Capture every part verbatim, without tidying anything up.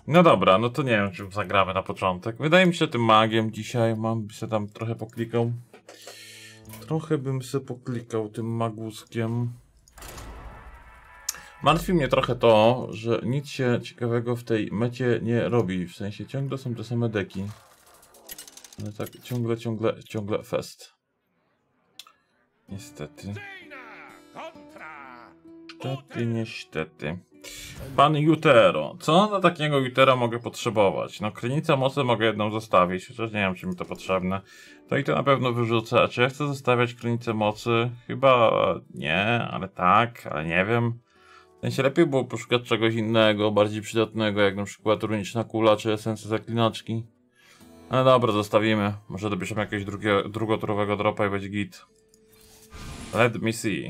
No dobra, no to nie wiem, czym zagramy na początek. Wydaje mi się, że tym magiem dzisiaj mam się tam trochę poklikał. Trochę bym się poklikał tym maguskiem. Martwi mnie trochę to, że nic się ciekawego w tej mecie nie robi. W sensie ciągle są te same deki. Ale tak ciągle, ciągle, ciągle fest. Niestety. Niestety, niestety. Pan Jutero. Co na takiego Jutera mogę potrzebować? No, krynicę mocy mogę jedną zostawić, chociaż nie wiem, czy mi to potrzebne. To i to na pewno wyrzucę. A czy ja chcę zostawiać krynicę mocy? Chyba nie, ale tak, ale nie wiem. W sensie lepiej było poszukać czegoś innego, bardziej przydatnego, jak na przykład runiczna kula, czy esencja zaklinaczki. No dobra, zostawimy. Może dobierzemy jakiegoś drugie, drugoturowego dropa i będzie git. Let me see.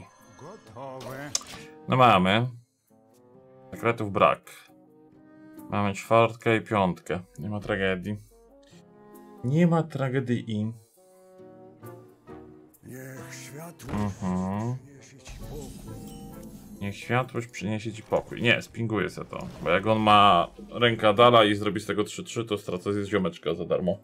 No mamy. Sekretów brak. Mamy czwartkę i piątkę. Nie ma tragedii. Nie ma tragedii. Niech światło Mhm. przyniesie ci pokój. Niech światłość przyniesie ci pokój. Nie, spinguję se to. Bo jak on ma ręka dala i zrobi z tego trzy trzy, to stracę z ziomeczka za darmo.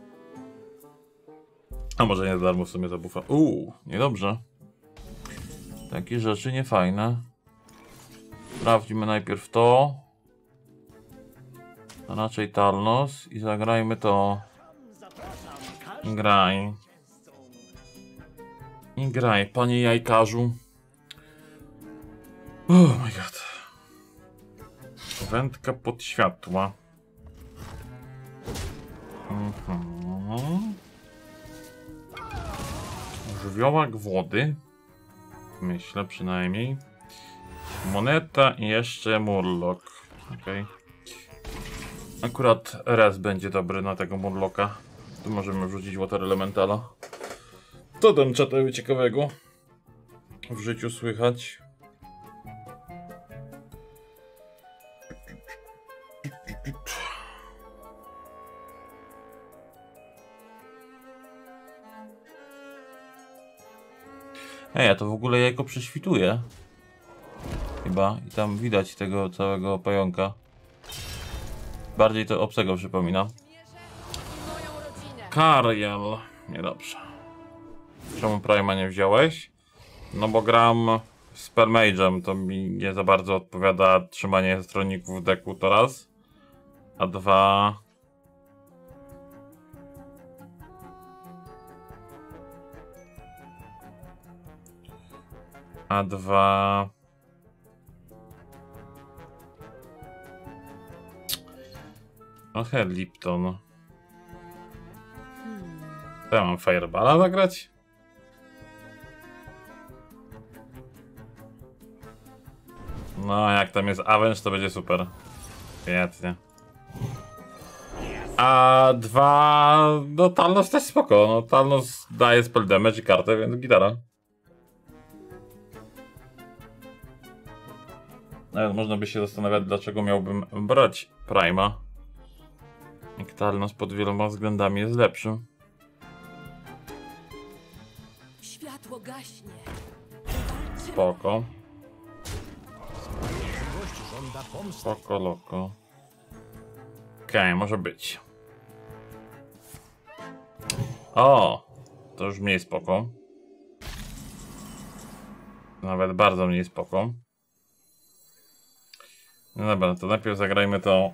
A może nie za darmo, w sumie za bufa. Uuu, niedobrze. Takie rzeczy niefajne. Sprawdźmy najpierw to. To raczej Talnos i zagrajmy to. I graj. I graj, panie jajkarzu. Oh my god. Wędka pod światła. Mhm. Żywiołak wody. Myślę przynajmniej. Moneta i jeszcze Murloc. Okej. Okay. Akurat res będzie dobry na tego Murloca. Tu możemy wrzucić Water Elementala. Co tam czatowy ciekawego w życiu słychać? Ej, ja to w ogóle jajko prześwituję. Chyba. I tam widać tego całego pająka. Bardziej to obcego przypomina. Kariel. Niedobrze. Czemu Prima nie wziąłeś? No bo gram Spell Mage'em, to mi nie za bardzo odpowiada trzymanie stronników w deku to raz. A dwa... A dwa... Trochę Lipton. Co ja mam Fireballa zagrać? No, jak tam jest Avenge, to będzie super. Świetnie. A dwa... No, Talnos też spoko. No, Talnos daje spell damage i kartę, więc gitara. Nawet można by się zastanawiać, dlaczego miałbym brać Prima. Jak Talnos pod wieloma względami jest lepszy. Światło gaśnie. Spoko. Spoko loko. Okej, okay, może być. O! To już mniej spoko. Nawet bardzo mniej spoko. No dobra, to najpierw zagrajmy to.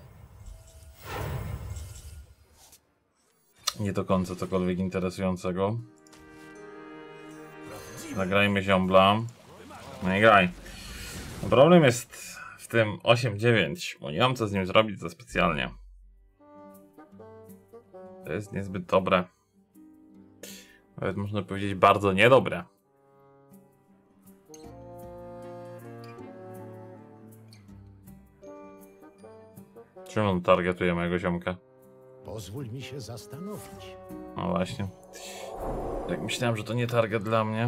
Nie do końca cokolwiek interesującego. Zagrajmy ziombla. No i graj. Problem jest w tym osiem dziewięć, bo nie mam co z nim zrobić za specjalnie. To jest niezbyt dobre. Nawet można powiedzieć bardzo niedobre. Czym on targetuje mojego ziomka? Pozwól mi się zastanowić. No właśnie. Tak myślałem, że to nie target dla mnie.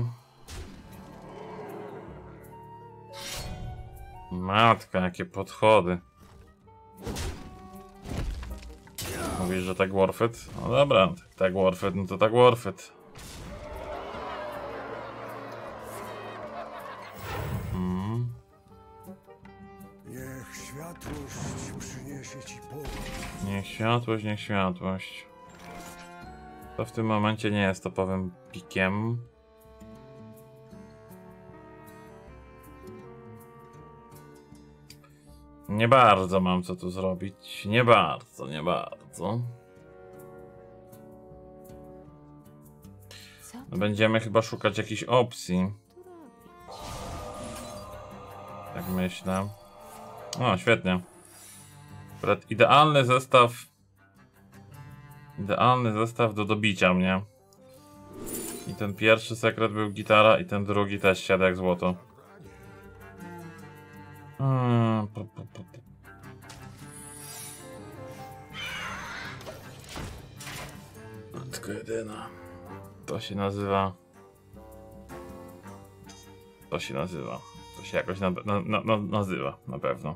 Matka, jakie podchody. Mówisz, że tak worth it? No dobra, tak worth it, no to tak worth it. Hmm. Niech świat światłość przyniesie ci pokój. Niech światłość, niech światłość. To w tym momencie nie jest topowym pikiem. Nie bardzo mam co tu zrobić. Nie bardzo, nie bardzo. Co No będziemy chyba szukać jakichś opcji. Tak myślę. O, świetnie. Akurat idealny zestaw. Idealny zestaw do dobicia mnie. I ten pierwszy sekret był gitara, i ten drugi też siada jak złoto. Hmm, pu, pu, pu, pu. Matko jedyna. To się nazywa... To się nazywa. To się jakoś na, na, na, na, nazywa, na pewno.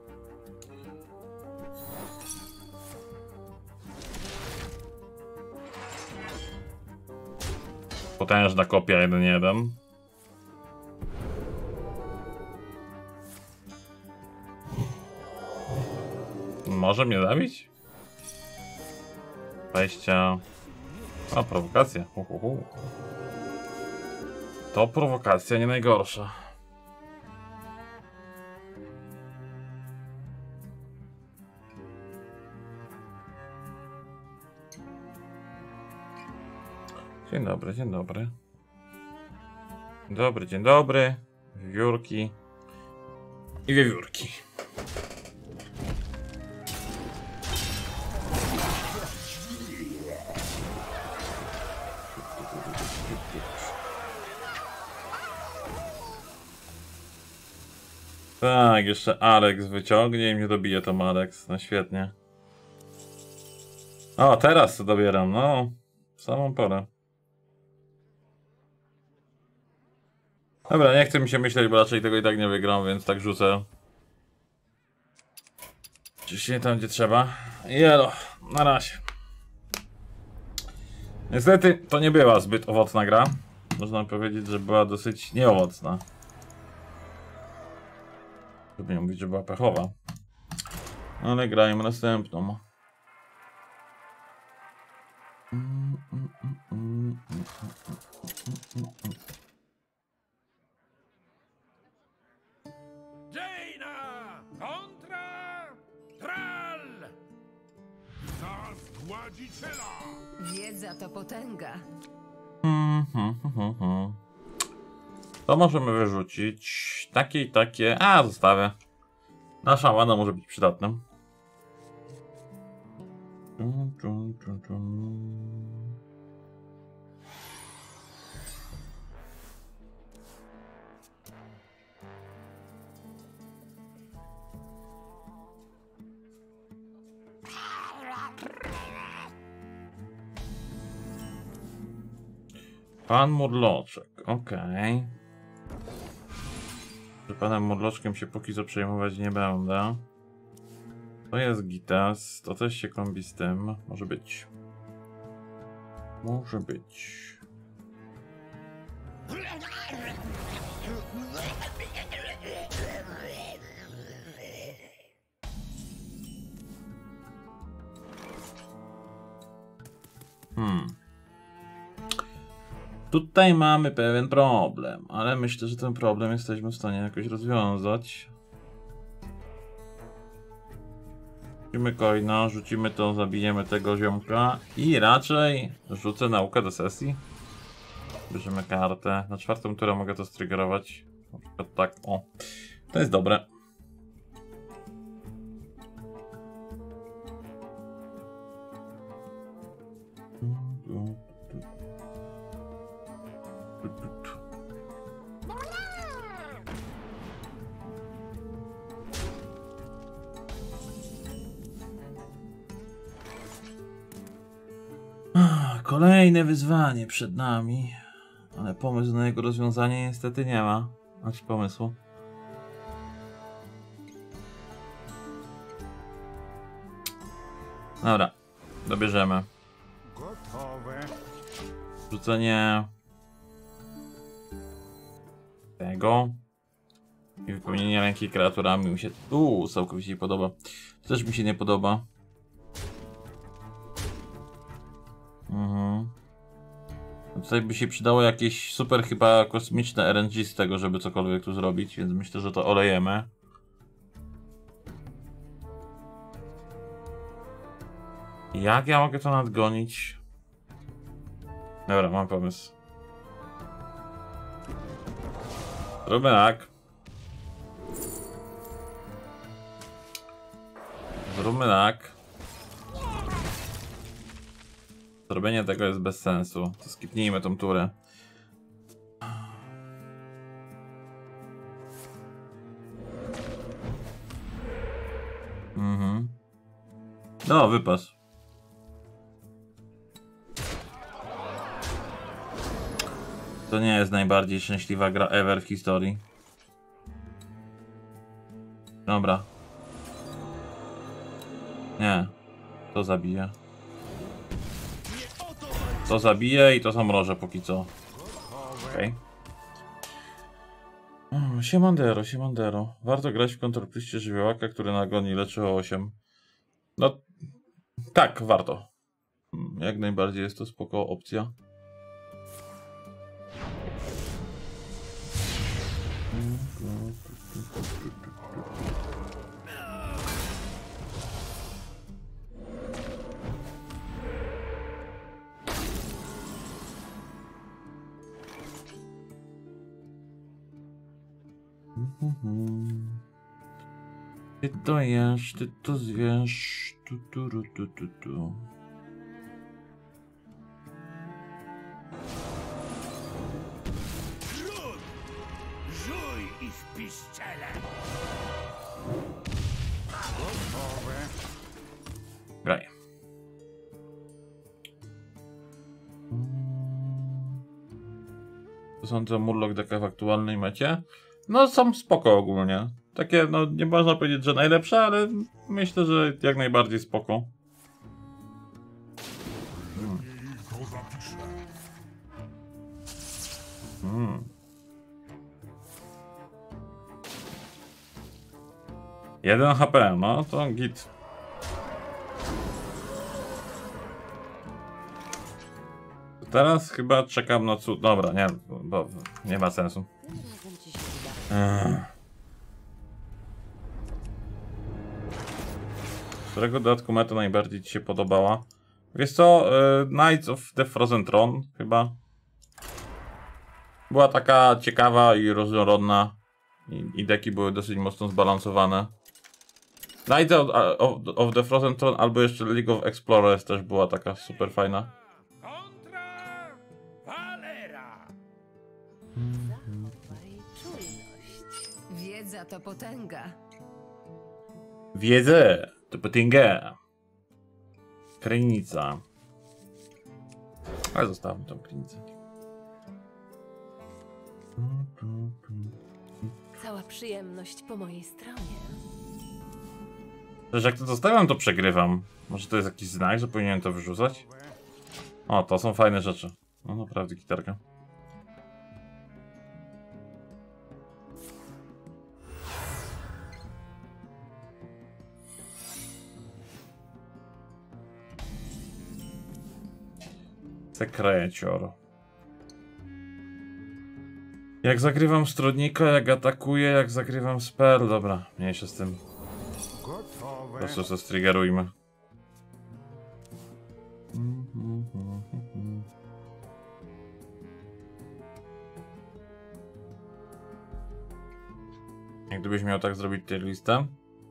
Potężna kopia jeden jeden. Może mnie zabić? Wejścia. A, prowokacja. Hu, hu, hu. To prowokacja nie najgorsza. Dzień dobry, dzień dobry. Dobry, dzień dobry. Wiewiórki. I wiewiórki. Tak, jeszcze Alex wyciągnie i mnie dobije to Alex. No świetnie. O, teraz to dobieram, no. W samą porę. Dobra, nie chcę mi się myśleć, bo raczej tego i tak nie wygram, więc tak rzucę. Ciśnienie tam, gdzie trzeba. Jelo, na razie. Niestety to nie była zbyt owocna gra. Można powiedzieć, że była dosyć nieowocna. Żeby nie mówić, że była pechowa. Ale grajmy następną. Mm, mm, mm, mm, mm, mm, mm. Jaina kontra Tral! Za zgładziciela! wiedza to potęga. Hmm, hmm, hmm, hmm. To możemy wyrzucić. Takie i takie. A, zostawię. Nasza łana może być przydatna. Tum, tum, tum, tum. Pan Murloczek, okej. Okay. Panem Murloczkiem się póki co przejmować nie będę. To jest Gitas, to też się kombi z tym. Może być. Może być. Hmm. Tutaj mamy pewien problem, ale myślę, że ten problem jesteśmy w stanie jakoś rozwiązać. Rzucimy coina, rzucimy to, zabijemy tego ziomka i raczej rzucę naukę do sesji. Bierzemy kartę. Na czwartą turę mogę to striggerować. Na przykład tak, o. To jest dobre. Kolejne wyzwanie przed nami, ale pomysł na jego rozwiązanie niestety nie ma. Znaczy pomysłu. Dobra, dobierzemy. Gotowe. Rzucenie tego. I wypełnienie ręki kreaturami mi się... Uuu, całkowicie nie podoba. To też mi się nie podoba. Mhm. No tutaj by się przydało jakieś super chyba kosmiczne R N G z tego, żeby cokolwiek tu zrobić, więc myślę, że to olejemy. Jak ja mogę to nadgonić? Dobra, mam pomysł. Zróbmy tak. Zróbmy tak. Zrobienie tego jest bez sensu. To skipnijmy tą turę. Mhm. No, wypas. To nie jest najbardziej szczęśliwa gra ever w historii. Dobra. Nie. To zabije. To zabije i to zamrożę póki co. Okej. Okay. Siemandero, siemandero. Warto grać w kontrolpliście żywiołaka, który nagoni leczy o osiem. No, tak, warto. Jak najbardziej jest to spoko opcja. Ty to jesz, ty to zwiesz, tu tu tu tu tu tu. Żuj! Żuj ich piszczele! Gotowe. Graj. To są te Murloc decka w aktualnej mecie. No są spoko ogólnie. Takie, no nie można powiedzieć, że najlepsze, ale myślę, że jak najbardziej spoko. Hmm. Hmm. jeden H P, no to git. Teraz chyba czekam na cud. Dobra, nie, bo nie ma sensu. Ech. Którego dodatku meta najbardziej ci się podobała? Wiesz co, y, Knights of the Frozen Throne chyba. Była taka ciekawa i różnorodna. I, i deki były dosyć mocno zbalansowane. Knights of, of, of the Frozen Throne albo jeszcze League of Explorers też była taka super fajna. Kontra Valera! Zachowaj czujność. Wiedza to potęga. Wiedzę, to potęga. Krynica. Ale zostawmy tą krynicę. Cała przyjemność po mojej stronie. Przecież jak to zostawiam, to przegrywam. Może to jest jakiś znak, że powinienem to wyrzucać? O, to są fajne rzeczy. No naprawdę, gitarka. Sekrecior. Jak zagrywam stronnika, jak atakuję, jak zagrywam spell. Dobra, mniejsze z tym. Gotowe. Po prostu się striggerujmy. Jak gdybyś miał tak zrobić tier listę?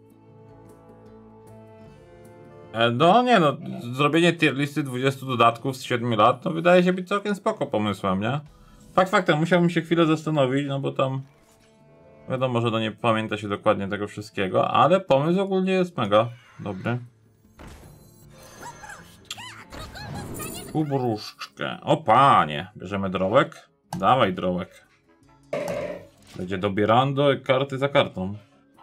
E, no nie no, zrobienie tier listy dwudziestu dodatków z siedmiu lat, no wydaje się być całkiem spoko pomysłem, nie? Fakt faktem, musiałbym się chwilę zastanowić, no bo tam wiadomo, że no nie pamięta się dokładnie tego wszystkiego, ale pomysł ogólnie jest mega dobry. Ubruszczkę. O panie, bierzemy drołek? Dawaj drołek. Będzie dobierando karty za kartą.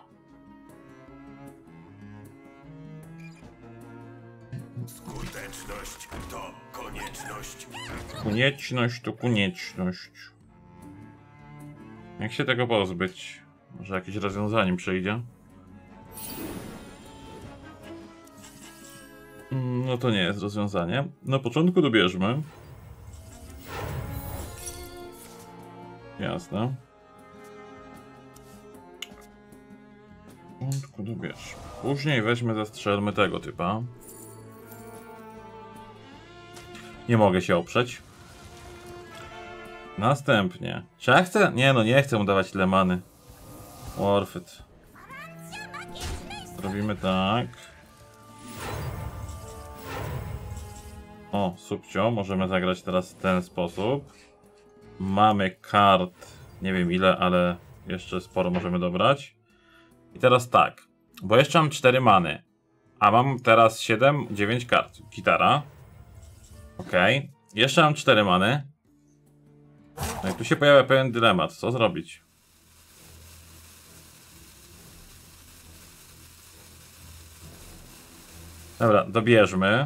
Skuteczność to konieczność. Konieczność to konieczność. Jak się tego pozbyć? Może jakieś rozwiązanie przyjdzie. Mm, No to nie jest rozwiązanie. Na początku dobierzmy. Jasne. Na początku dobierz. Później weźmy, zastrzelmy tego typa. Nie mogę się oprzeć. Następnie. Czy ja chcę? Nie no, nie chcę mu dawać tyle many. Worth it. Robimy tak. O, subcio, możemy zagrać teraz w ten sposób. Mamy kart, nie wiem ile, ale jeszcze sporo możemy dobrać. I teraz tak, bo jeszcze mam cztery many, a mam teraz siedem, dziewięć kart. Gitara. Ok, jeszcze mam cztery many. No i tu się pojawia pewien dylemat, co zrobić? Dobra, dobierzmy.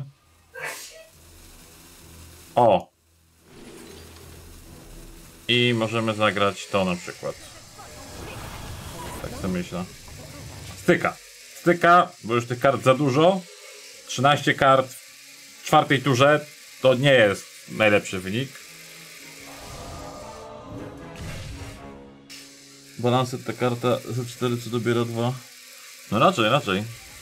O! I możemy zagrać to na przykład. Tak sobie myślę. Styka. Styka, bo już tych kart za dużo. trzynaście kart w czwartej turze to nie jest najlepszy wynik. Balanset ta karta za cztery, co dobiera dwa. No raczej, raczej.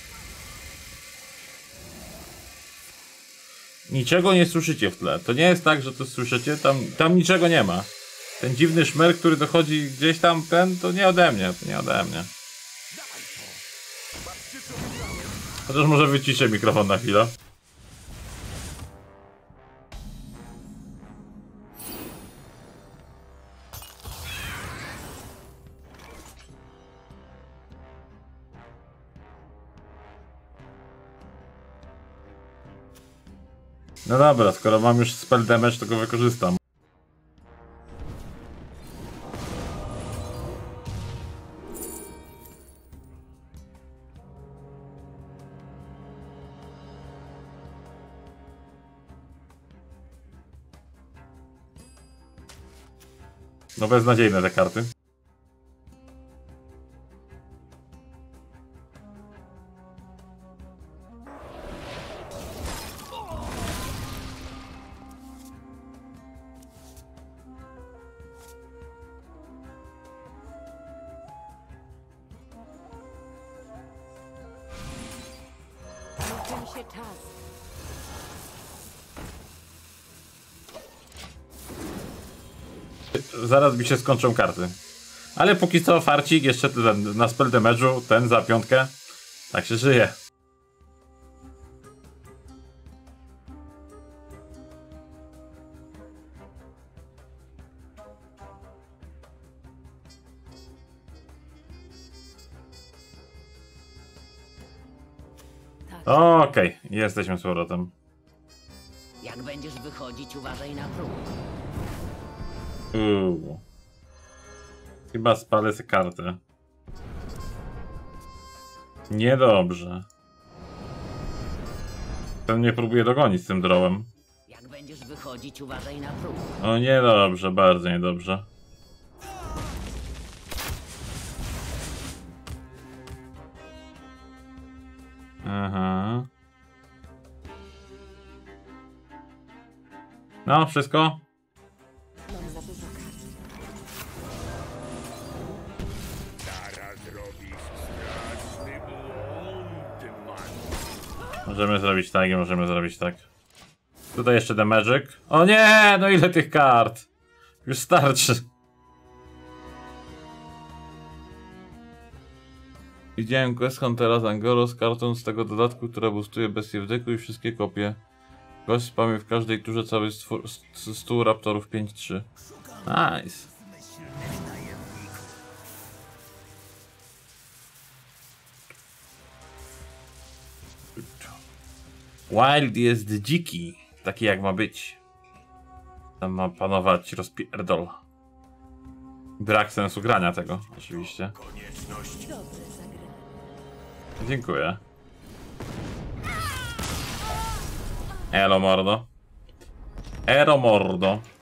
Niczego nie słyszycie w tle. To nie jest tak, że to słyszycie. Tam, tam niczego nie ma. Ten dziwny szmer, który dochodzi gdzieś tam, ten, to nie ode mnie. To nie ode mnie. Chociaż może wyciszę mikrofon na chwilę. No dobra, skoro mam już spell damage, to go wykorzystam. No beznadziejne te karty. Kończy się czas. Zaraz mi się skończą karty. Ale póki co farcik, jeszcze ten na spell damage'u, ten za piątkę. Tak się żyje. Okej, okay, jesteśmy z powrotem. Jak będziesz wychodzić, uważaj na próg. Uuu. Chyba spalę sobie kartę. Niedobrze. Ten mnie próbuje dogonić z tym drawem. Jak będziesz wychodzić, uważaj na próg. O niedobrze, bardzo niedobrze. Aha. No, wszystko? Mam za dużo kart. Zaraz robisz straszny błąd, man. Możemy zrobić tak i możemy zrobić tak. Tutaj jeszcze The Magic. O nie, no ile tych kart? Już starczy. Widziałem Quest Huntera z Angoro z kartą z tego dodatku, która boostuje bestię w deku i wszystkie kopie. Gość spamie w każdej turze cały stwór, stół raptorów pięć trzy. Nice. Wild jest dziki, taki jak ma być. Tam ma panować rozpierdol. Brak sensu grania tego, oczywiście. Konieczność. Dobre zagranie. Dziękuję. Elo mordo. Ero mordo.